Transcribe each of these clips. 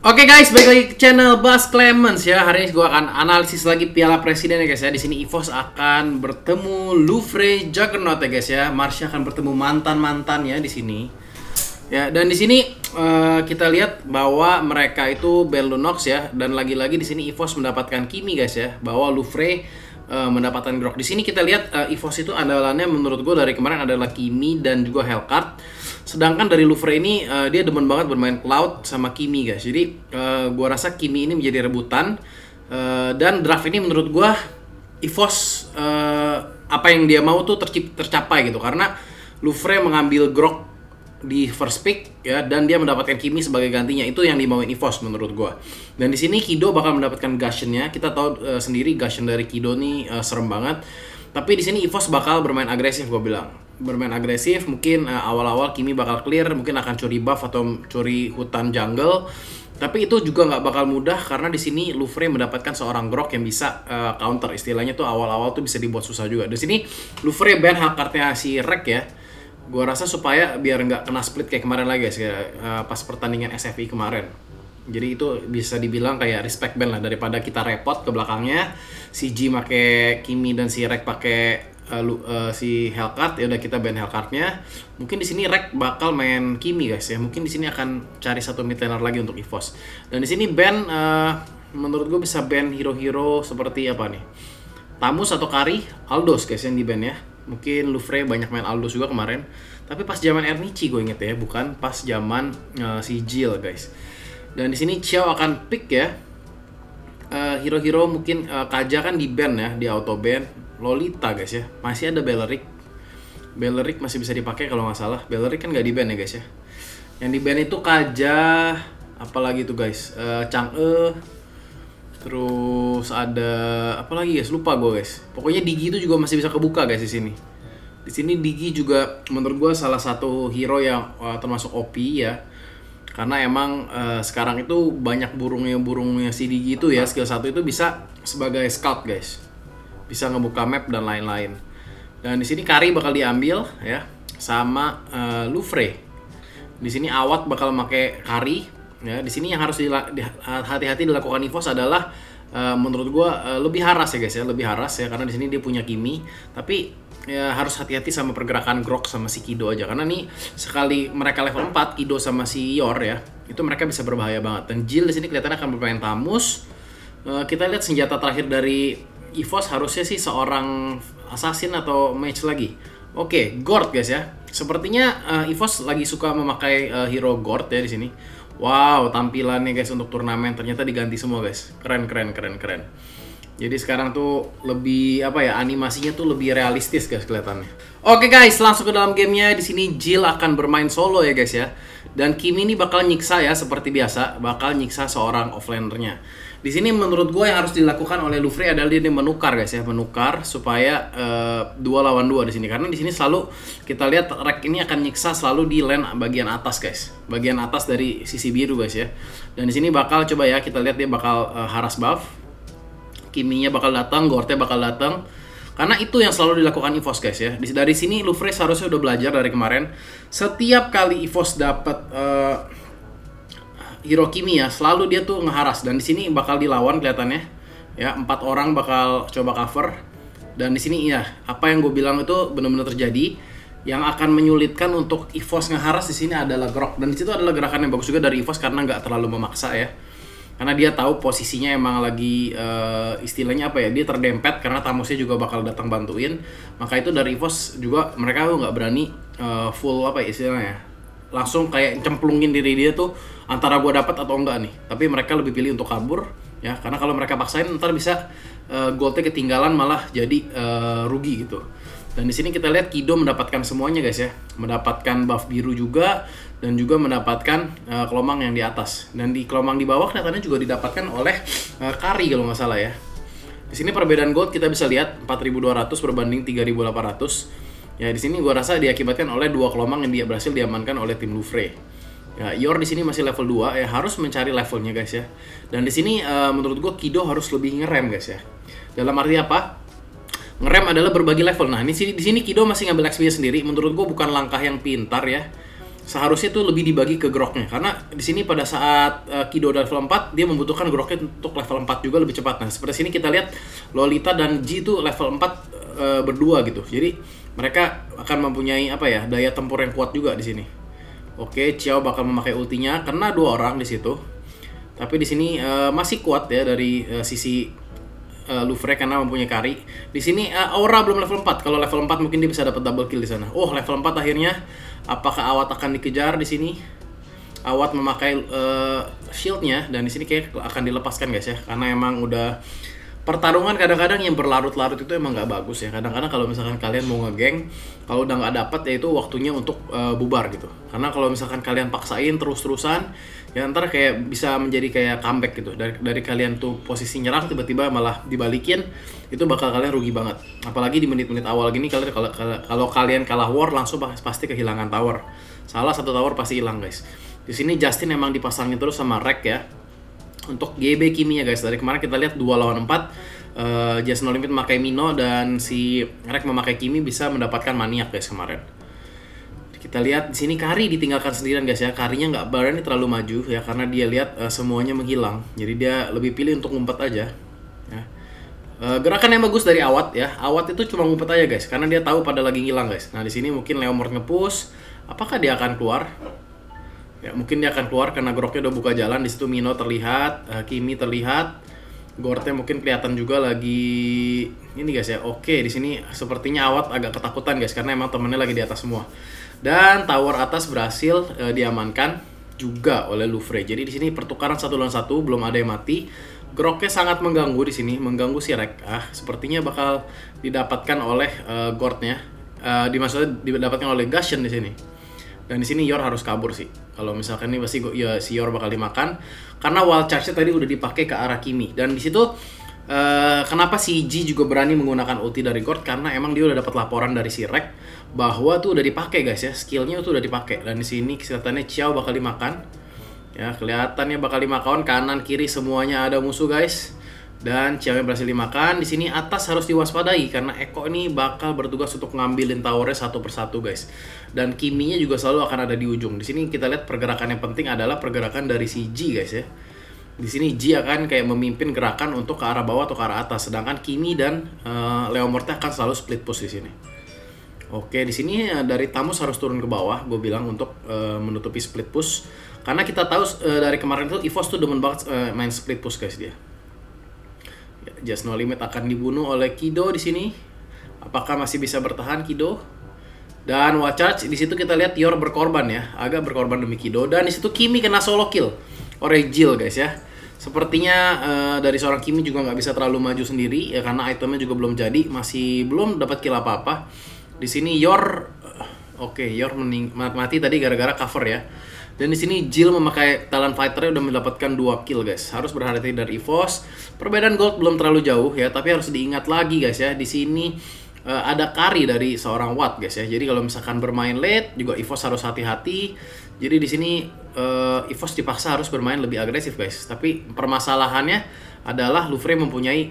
Oke guys, balik lagi ke channel Bas Clemens ya. Hari ini gue akan analisis lagi Piala Presiden ya guys ya. Di sini EVOS akan bertemu Louvre Juggernaut ya guys ya. Marsha akan bertemu mantan-mantan ya di sini. Ya, dan di sini kita lihat bahwa mereka itu Ben Lunox ya, dan lagi-lagi di sini EVOS mendapatkan Kimi guys ya, bahwa Louvre mendapatkan Grok. Di sini kita lihat EVOS itu andalannya menurut gue dari kemarin adalah Kimi dan juga Hellcard. Sedangkan dari Louvre ini dia demen banget bermain Cloud sama Kimi guys. Jadi gue rasa Kimi ini menjadi rebutan, dan draft ini menurut gue EVOS apa yang dia mau tuh tercapai gitu, karena Louvre mengambil Grok di first pick ya, dan dia mendapatkan Kimi sebagai gantinya. Itu yang dimauin EVOS menurut gua. Dan di sini Kido bakal mendapatkan Gusion-nya. Kita tahu sendiri Gusion dari Kido nih serem banget. Tapi di sini EVOS bakal bermain agresif, gua bilang. Bermain agresif, mungkin awal-awal Kimi bakal clear, mungkin akan curi buff atau curi hutan jungle. Tapi itu juga nggak bakal mudah karena di sini Louvre mendapatkan seorang Grok yang bisa counter. Istilahnya tuh awal-awal tuh bisa dibuat susah juga. Di sini Louvre ban Hellcard-nya si Rek ya. Gua rasa supaya biar nggak kena split kayak kemarin lagi guys ya, pas pertandingan SFI kemarin. Jadi itu bisa dibilang kayak respect ban lah, daripada kita repot ke belakangnya si G make Kimi dan si Rek pakai si Hellcard. Ya udah kita ban Hellcard-nya. Mungkin di sini Rek bakal main Kimi guys ya. Mungkin di sini akan cari satu mid laner lagi untuk EVOS. Dan di sini ban menurut gue bisa ban hero-hero seperti apa nih? Tamus atau Kari, Aldos guys yang di ban ya. Mungkin Louvre banyak main Aldos juga kemarin. Tapi pas zaman Ernici gue inget ya, bukan pas zaman si Jill guys. Dan di sini Xiao akan pick ya. Hero-hero mungkin Kaja kan di ban ya, di auto ban. Lolita guys ya. Masih ada Beleric. Beleric masih bisa dipakai kalau nggak salah. Beleric kan nggak di ban ya guys ya. Yang di ban itu Kaja, apalagi itu guys, Chang'e. Terus ada apa lagi guys? Lupa gue guys. Pokoknya Digi itu juga masih bisa kebuka guys di sini. Di sini Digi juga menurut gue salah satu hero yang termasuk OP ya. Karena emang sekarang itu banyak burungnya si Digi itu ya, skill 1 itu bisa sebagai scout guys. Bisa ngebuka map dan lain-lain. Dan di sini Kari bakal diambil ya sama Louvre. Di sini Awat bakal pakai Kari. Ya, di sini yang harus hati-hati dilakukan EVOS adalah menurut gua lebih haras ya guys ya, lebih haras ya, karena di sini dia punya Kimi, tapi ya harus hati-hati sama pergerakan Grok sama si Kido aja, karena nih sekali mereka level 4 Kido sama si Yor ya, itu mereka bisa berbahaya banget. Dan Jill di sini kelihatannya akan bermain Tamus. Kita lihat senjata terakhir dari EVOS harusnya sih seorang assassin atau mage lagi. Oke, Gord guys ya. Sepertinya EVOS lagi suka memakai hero Gord ya di sini. Wow, tampilannya guys untuk turnamen ternyata diganti semua guys. Keren. Jadi sekarang tuh lebih apa ya, animasinya tuh lebih realistis guys kelihatannya. Oke guys, langsung ke dalam gamenya. Di sini Jill akan bermain solo ya guys ya. Dan Kimi ini bakal nyiksa ya seperti biasa, bakal nyiksa seorang offlanernya. Di sini menurut gue yang harus dilakukan oleh Louvre adalah dia menukar guys ya, menukar supaya 2 lawan 2 di sini. Karena di sini selalu kita lihat Rek ini akan nyiksa selalu di lane bagian atas guys, bagian atas dari sisi biru guys ya. Dan di sini bakal coba ya kita lihat dia bakal haras buff, Kiminya bakal datang, Gordnya bakal datang. Karena itu yang selalu dilakukan EVOS guys ya. Dari sini Louvre seharusnya udah belajar dari kemarin. Setiap kali EVOS dapat hero Kimi ya, selalu dia tuh ngeharas. Dan di sini bakal dilawan kelihatannya ya, 4 orang bakal coba cover. Dan di sini ya, apa yang gue bilang itu benar-benar terjadi. Yang akan menyulitkan untuk EVOS ngeharas di sini adalah Grok. Dan di situ adalah gerakan yang bagus juga dari EVOS karena nggak terlalu memaksa ya. Karena dia tahu posisinya emang lagi istilahnya apa ya, dia terdempet karena Tamusnya juga bakal datang bantuin. Maka itu dari EVOS juga mereka tuh nggak berani full apa ya istilahnya, langsung kayak cemplungin diri dia tuh antara gue dapat atau enggak nih. Tapi mereka lebih pilih untuk kabur ya, karena kalau mereka paksain ntar bisa goldnya ketinggalan malah jadi rugi gitu. Dan di sini kita lihat Kido mendapatkan semuanya guys ya, mendapatkan buff biru juga dan juga mendapatkan kelomang yang di atas. Dan di kelomang di bawah kelihatannya juga didapatkan oleh Kari kalau nggak salah ya. Di sini perbedaan gold kita bisa lihat 4.200 berbanding 3.800. Ya di sini gua rasa diakibatkan oleh 2 kelomang yang dia berhasil diamankan oleh tim Louvre. Ya Yor di sini masih level 2 ya, harus mencari levelnya guys ya. Dan di sini menurut gua Kido harus lebih ngerem guys ya. Dalam arti apa? Ngerem adalah berbagi level. Nah, di sini Kido masih ngambil XP sendiri. Menurut gue bukan langkah yang pintar ya. seharusnya tuh lebih dibagi ke groknya, karena di sini pada saat Kido dan level 4 dia membutuhkan groknya untuk level 4 juga lebih cepat. Nah seperti sini kita lihat Lolita dan Ji itu level 4 berdua gitu, jadi mereka akan mempunyai apa ya, daya tempur yang kuat juga di sini. Oke, Xiao bakal memakai ultinya, kena 2 orang di situ, tapi di sini masih kuat ya dari sisi Lufre karena mempunyai kari. Di sini Aura belum level 4. Kalau level 4 mungkin dia bisa dapat double kill di sana. Oh, level 4 akhirnya. Apakah Awat akan dikejar di sini? Awat memakai shieldnya dan di sini kayak akan dilepaskan guys ya. Karena emang udah pertarungan kadang-kadang yang berlarut-larut itu emang nggak bagus ya. Kadang-kadang kalau misalkan kalian mau ngegeng, kalau udah nggak dapat ya itu waktunya untuk bubar gitu. Karena kalau misalkan kalian paksain terus-terusan, ya ntar kayak bisa menjadi kayak comeback gitu. Dari kalian tuh posisi nyerang tiba-tiba malah dibalikin, itu bakal kalian rugi banget. Apalagi di menit-menit awal gini, kalian kalau kalian kalah war langsung pasti kehilangan tower. Salah satu tower pasti hilang guys. Di sini Justin emang dipasangin terus sama Rek ya. Untuk GB Kimi ya guys, dari kemarin kita lihat 2 lawan 4 Just No Limit memakai Mino dan si Rek memakai Kimi bisa mendapatkan maniak guys kemarin. Kita lihat di sini Kari ditinggalkan sendirian guys ya. Karinya nggak berani terlalu maju ya karena dia lihat semuanya menghilang. Jadi dia lebih pilih untuk ngumpet aja ya. Gerakan yang bagus dari Awat ya. Awat itu cuma ngumpet aja guys karena dia tahu pada lagi ngilang guys. Nah di sini mungkin Leomord nge-push. Apakah dia akan keluar? Ya, mungkin dia akan keluar karena groknya udah buka jalan. Di situ Mino terlihat, Kimi terlihat, Gortnya mungkin kelihatan juga lagi ini guys ya. Oke, di sini sepertinya Awat agak ketakutan guys karena emang temennya lagi di atas semua. Dan tower atas berhasil diamankan juga oleh Lufre. Jadi di sini pertukaran 1 lawan 1, belum ada yang mati. Groknya sangat mengganggu di sini, mengganggu si Rek. Sepertinya bakal didapatkan oleh Gortnya. Maksudnya didapatkan oleh Gashen di sini. Dan di sini Yor harus kabur sih. Kalau misalkan ini pasti ya, si Yor bakal dimakan karena wall charge-nya tadi udah dipakai ke arah Kimi. Dan di situ kenapa si Ji juga berani menggunakan ulti dari Gord, karena emang dia udah dapat laporan dari si Rek bahwa tuh udah dipakai guys ya, skillnya tuh udah dipakai. Dan di sini kelihatannya Xiao bakal dimakan. Ya, kelihatannya bakal dimakan, kanan kiri semuanya ada musuh guys. Dan Xiao berhasil dimakan. Di sini atas harus diwaspadai karena Eko ini bakal bertugas untuk ngambilin towernya satu persatu guys. Dan Kiminya juga selalu akan ada di ujung. Di sini kita lihat pergerakan yang penting adalah pergerakan dari si Ji guys ya. Di sini Ji akan kayak memimpin gerakan untuk ke arah bawah atau ke arah atas, sedangkan Kimi dan Leomord akan selalu split push di sini. Oke, di sini dari Tamus harus turun ke bawah, gue bilang untuk menutupi split push. Karena kita tahu dari kemarin itu EVOS tuh demen banget main split push guys dia. Just No Limit akan dibunuh oleh Kido di sini. Apakah masih bisa bertahan Kido? Dan Wall Charge di situ kita lihat Yor berkorban ya, agak berkorban demi Kido. Dan di situ Kimi kena solo kill oleh Jill guys ya. Sepertinya dari seorang Kimi juga nggak bisa terlalu maju sendiri ya karena itemnya juga belum jadi, masih belum dapat kill apa-apa. Di sini Yor, Yor mati tadi gara-gara cover ya. Dan di sini Jill memakai talent fighternya udah mendapatkan 2 kill guys. Harus berhati-hati dari EVOS. Perbedaan gold belum terlalu jauh ya, tapi harus diingat lagi guys ya. Di sini ada carry dari seorang Watt guys ya. Jadi kalau misalkan bermain late juga EVOS harus hati-hati. Jadi di sini EVOS dipaksa harus bermain lebih agresif guys. Tapi permasalahannya adalah Lufre mempunyai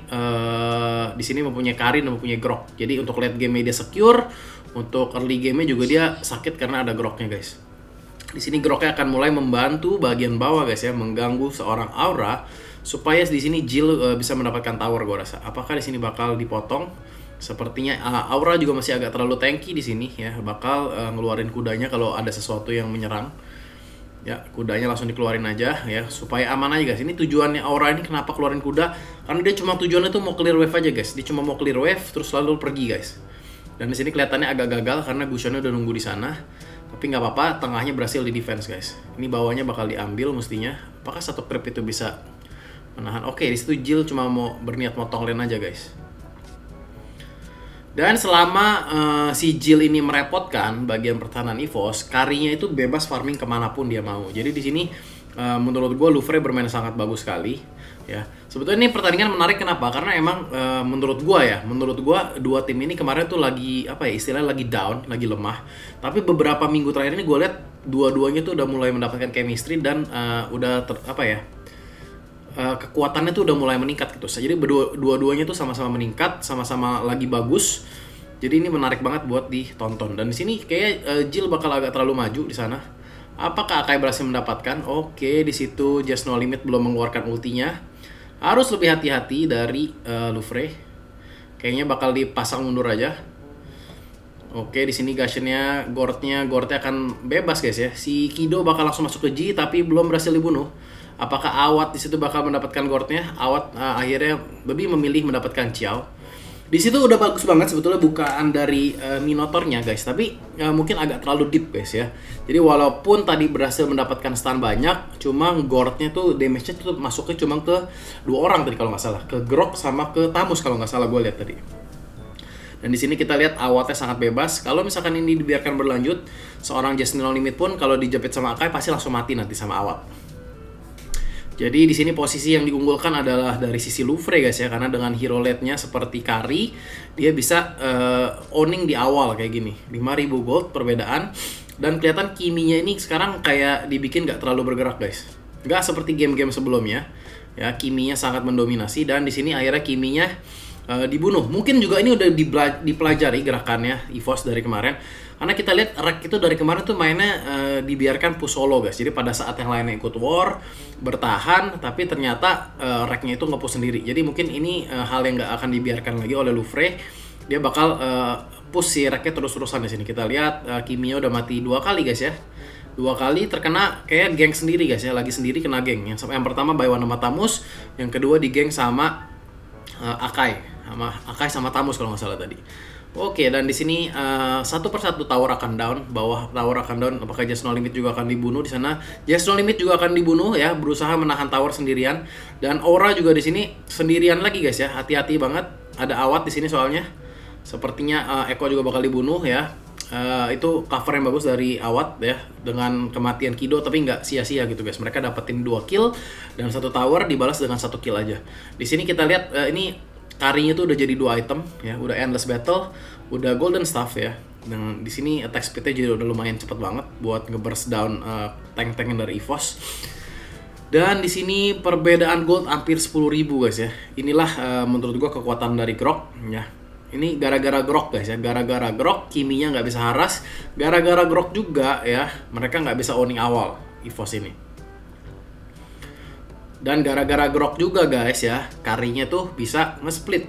di sini mempunyai carry dan mempunyai grok. Jadi untuk late game dia secure, untuk early game juga dia sakit karena ada groknya guys. Di sini groknya akan mulai membantu bagian bawah guys ya, mengganggu seorang Aura supaya di sini Jill bisa mendapatkan tower gue rasa. Apakah di sini bakal dipotong? Sepertinya Aura juga masih agak terlalu tanky di sini ya, bakal ngeluarin kudanya kalau ada sesuatu yang menyerang. Ya, kudanya langsung dikeluarin aja ya supaya aman aja guys. Ini tujuannya Aura ini kenapa keluarin kuda? Karena dia cuma tujuannya tuh mau clear wave aja guys. Dia cuma mau clear wave terus lalu pergi guys. Dan di sini kelihatannya agak gagal karena Gusionnya udah nunggu di sana. Tapi nggak apa-apa, tengahnya berhasil di defense guys. Ini bawahnya bakal diambil mestinya. Apakah satu creep itu bisa menahan? Oke, di situ Jill cuma mau berniat motong lane aja guys. Dan selama si Jill ini merepotkan bagian pertahanan EVOS, carry-nya itu bebas farming kemanapun dia mau. Jadi di sini menurut gue Lufre bermain sangat bagus sekali. Ya, sebetulnya ini pertandingan menarik kenapa? Karena emang menurut gua dua tim ini kemarin tuh lagi apa ya istilahnya lagi down, lagi lemah. Tapi beberapa minggu terakhir ini gue lihat dua-duanya tuh udah mulai mendapatkan chemistry dan kekuatannya tuh udah mulai meningkat gitu. Jadi dua-duanya tuh sama-sama meningkat, sama-sama lagi bagus. Jadi ini menarik banget buat ditonton. Dan di sini kayak Jill bakal agak terlalu maju di sana. Apakah Akai berhasil mendapatkan? Oke, di situ Just No Limit belum mengeluarkan ultinya. Harus lebih hati-hati dari Lufre. Kayaknya bakal dipasang mundur aja. Oke, di sini Gashennya, Gordnya akan bebas guys ya. Si Kido bakal langsung masuk ke G tapi belum berhasil dibunuh. Apakah Awat di situ bakal mendapatkan Gordnya? Awat akhirnya lebih memilih mendapatkan Xiao. Di situ udah bagus banget sebetulnya bukaan dari Minotaurnya guys, tapi mungkin agak terlalu deep guys ya. Jadi walaupun tadi berhasil mendapatkan stun banyak, cuma Gordnya tuh damage-nya tuh masuknya cuma ke 2 orang tadi kalau nggak salah, ke Grok sama ke Tamus kalau nggak salah gue lihat tadi. Dan di sini kita lihat Awatnya sangat bebas. Kalau misalkan ini dibiarkan berlanjut, seorang Just No Limit pun kalau dijepit sama Akai pasti langsung mati nanti sama Awat. Jadi di sini posisi yang diunggulkan adalah dari sisi Lufre guys ya, karena dengan hero lead-nya seperti Kari, dia bisa owning di awal kayak gini. 5.000 gold perbedaan, dan kelihatan Kiminya ini sekarang kayak dibikin nggak terlalu bergerak guys. Nggak seperti game-game sebelumnya. Ya, Kiminya sangat mendominasi, dan di sini akhirnya Kiminya dibunuh. Mungkin juga ini udah dipelajari gerakannya EVOS dari kemarin, karena kita lihat Rek itu dari kemarin tuh mainnya dibiarkan push solo guys. Jadi pada saat yang lainnya ikut war bertahan, tapi ternyata Reknya itu nge-push sendiri. Jadi mungkin ini hal yang nggak akan dibiarkan lagi oleh Lufre. Dia bakal push si Reknya terus-terusan di sini. Kita lihat Kimia udah mati 2 kali guys ya. 2 kali terkena kayak geng sendiri guys ya, lagi sendiri kena geng. Yang pertama Baywan sama Tamus, yang kedua di geng sama Akai sama Tamus kalau nggak salah tadi. Oke, dan di sini satu persatu tower akan down, bawah tower akan down. Apakah Just No Limit juga akan dibunuh di sana? Just No Limit juga akan dibunuh ya, berusaha menahan tower sendirian. Dan Aura juga di sini sendirian lagi guys ya, hati-hati banget. Ada Awat di sini soalnya. Sepertinya Eko juga bakal dibunuh ya. Itu cover yang bagus dari Awat ya, dengan kematian Kido tapi nggak sia-sia gitu guys. Mereka dapetin 2 kill dan 1 tower dibalas dengan 1 kill aja. Di sini kita lihat ini Karinya tuh udah jadi 2 item ya, udah endless battle, udah golden staff ya. Dan di sini attack speed-nya juga udah lumayan cepet banget buat nge-burst down tank-tanknya dari EVOS. Dan di sini perbedaan gold hampir 10.000 guys ya. Inilah menurut gua kekuatan dari Grok ya. Ini gara-gara Grok guys ya, gara-gara Grok Kiminya nggak bisa haras, gara-gara Grok juga ya mereka nggak bisa owning awal EVOS ini. Dan gara-gara Grok juga guys ya, Karinya tuh bisa nge-split.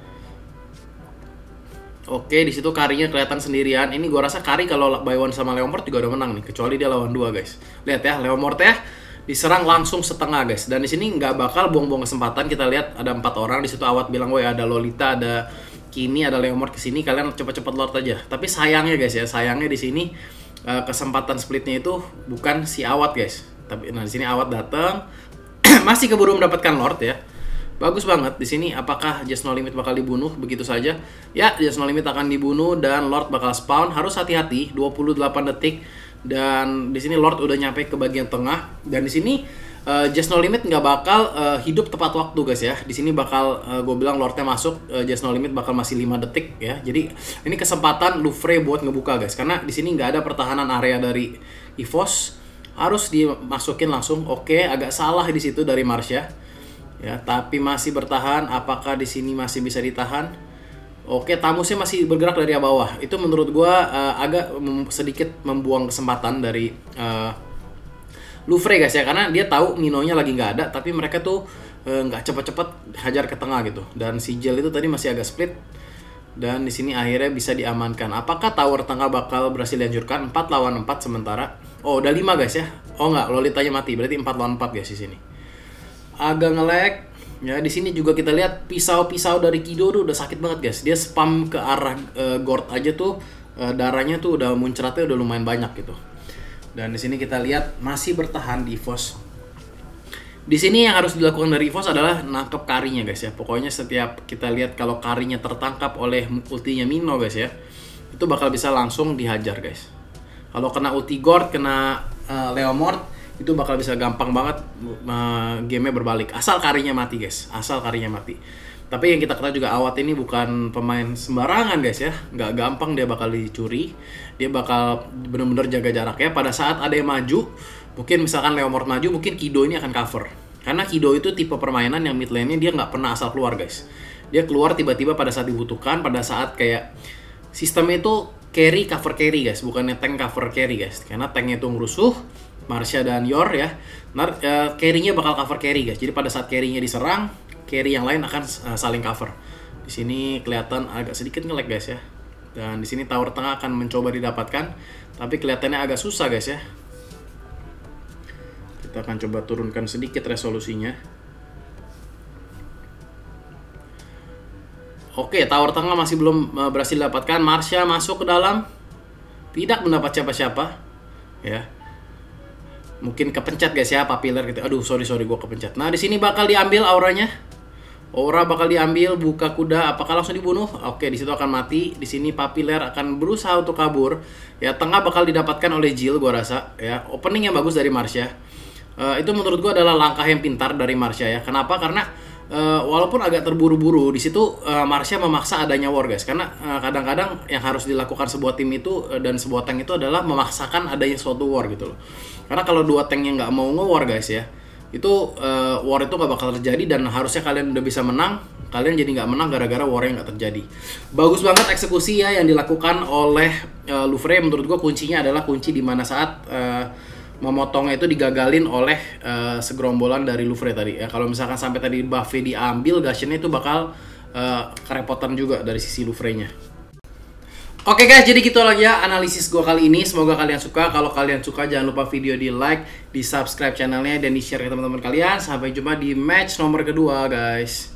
Oke, di situ Karinya kelihatan sendirian. Ini gua rasa Kari kalau Baywan sama Leomord juga udah menang nih, kecuali dia lawan 2 guys. Lihat ya, Leomord ya diserang langsung setengah guys. Dan di sini nggak bakal buang-buang kesempatan. Kita lihat ada 4 orang di situ. Awat bilang, "Woi, ada Lolita, ada Kimi, ada Leomord kesini. Kalian cepet-cepet lord aja." Tapi sayangnya guys ya, sayangnya di sini kesempatan splitnya itu bukan si Awat guys. Tapi nah di sini Awat datang masih keburu mendapatkan Lord ya. Bagus banget di sini. Apakah Just No Limit bakal dibunuh begitu saja? Ya, Just No Limit akan dibunuh dan Lord bakal spawn. Harus hati-hati, 28 detik. Dan di sini Lord udah nyampe ke bagian tengah. Dan di sini Just No Limit nggak bakal hidup tepat waktu guys ya. Di sini bakal gue bilang Lordnya masuk, Just No Limit bakal masih 5 detik ya. Jadi ini kesempatan Lufre buat ngebuka guys. Karena di sini nggak ada pertahanan area dari EVOS. Harus dimasukin langsung. Oke, agak salah di situ dari Marsha ya, tapi masih bertahan. Apakah di sini masih bisa ditahan? Oke, Tamusnya masih bergerak dari bawah. Itu menurut gua agak sedikit membuang kesempatan dari Lufre guys ya, karena dia tahu Minonya lagi nggak ada, tapi mereka tuh nggak cepet-cepet hajar ke tengah gitu. Dan si Jel itu tadi masih agak split. Dan di sini akhirnya bisa diamankan. Apakah tower tengah bakal berhasil dihancurkan? 4 lawan 4 sementara. Oh, udah 5 guys ya. Oh enggak, Lolitanya mati. Berarti 4 lawan 4 guys di sini. Agak nge-lag. Ya, di sini juga kita lihat pisau-pisau dari Kido tuh udah sakit banget guys. Dia spam ke arah Gord aja tuh darahnya tuh udah muncratnya udah lumayan banyak gitu. Dan di sini kita lihat masih bertahan di EVOS. Di sini yang harus dilakukan dari EVOS adalah nangkep Karinya guys ya. Pokoknya setiap kita lihat kalau Karinya tertangkap oleh ultinya Mino guys ya, itu bakal bisa langsung dihajar guys. Kalau kena ulti Gord, kena Leomord, itu bakal bisa gampang banget gamenya berbalik. Asal Karinya mati guys, asal Karinya mati. Tapi yang kita ketahui juga Awat ini bukan pemain sembarangan guys ya. Nggak gampang dia bakal dicuri. Dia bakal bener-bener jaga jaraknya. Pada saat ada yang maju, mungkin misalkan Leomord maju, mungkin Kido ini akan cover. Karena Kido itu tipe permainan yang mid lane-nya dia nggak pernah asal keluar guys. Dia keluar tiba-tiba pada saat dibutuhkan, pada saat kayak sistemnya itu carry cover carry guys, bukannya tank cover carry guys. Karena tanknya itu ngerusuh, Marsha dan Yor ya. Carry-nya bakal cover carry guys. Jadi pada saat carry-nya diserang, carry yang lain akan saling cover. Di sini kelihatan agak sedikit nge-lag guys ya. Dan di sini tower tengah akan mencoba didapatkan, tapi kelihatannya agak susah guys ya. Kita akan coba turunkan sedikit resolusinya. Oke, tower tengah masih belum berhasil didapatkan. Marsha masuk ke dalam, tidak mendapat siapa-siapa ya. Mungkin kepencet guys ya, papiller gitu. Aduh, sorry gue kepencet. Nah, di sini bakal diambil auranya. Aura bakal diambil, buka kuda. Apakah langsung dibunuh? Oke, di situ akan mati. Di sini papiller akan berusaha untuk kabur. Ya, tengah bakal didapatkan oleh Jill gua rasa ya. Opening yang bagus dari Marsha. Itu menurut gua adalah langkah yang pintar dari Marsha ya. Kenapa? Karena walaupun agak terburu-buru di situ, Marsha memaksa adanya war guys. Karena kadang-kadang yang harus dilakukan sebuah tim itu dan sebuah tank itu adalah memaksakan adanya suatu war gitu loh. Karena kalau dua tanknya nggak mau nge-war guys ya, itu war itu nggak bakal terjadi dan harusnya kalian udah bisa menang. Kalian jadi nggak menang gara-gara war yang nggak terjadi. Bagus banget eksekusi ya yang dilakukan oleh Lufrey. Menurut gua kuncinya adalah kunci di mana saat memotongnya itu digagalin oleh segerombolan dari Lufrey tadi ya. Kalau misalkan sampai tadi buffnya diambil, Gashennya itu bakal kerepotan juga dari sisi Lufrey-nya. Oke guys, jadi gitu lagi ya analisis gue kali ini. Semoga kalian suka. Kalau kalian suka, jangan lupa video di like, di subscribe channelnya, dan di share ke teman-teman kalian. Sampai jumpa di match nomor kedua guys.